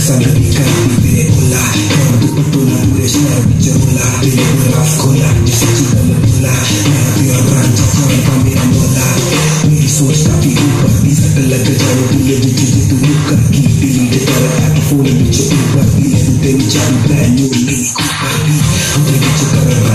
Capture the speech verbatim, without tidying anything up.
sana ikan bibir olah yang betul-betul boleh share bicara bila berat sekolah di sisi dalam bola yang biar rancang jangan pameran bola मेरी सोच काफी ऊपर भी सकल लग जाए दिले विच तू लुका की दिली दे तारा एप फोन विच ऊपर भी है तेरी चाबी ब्रांड न्यू ली ऊपर भी अपने विच कर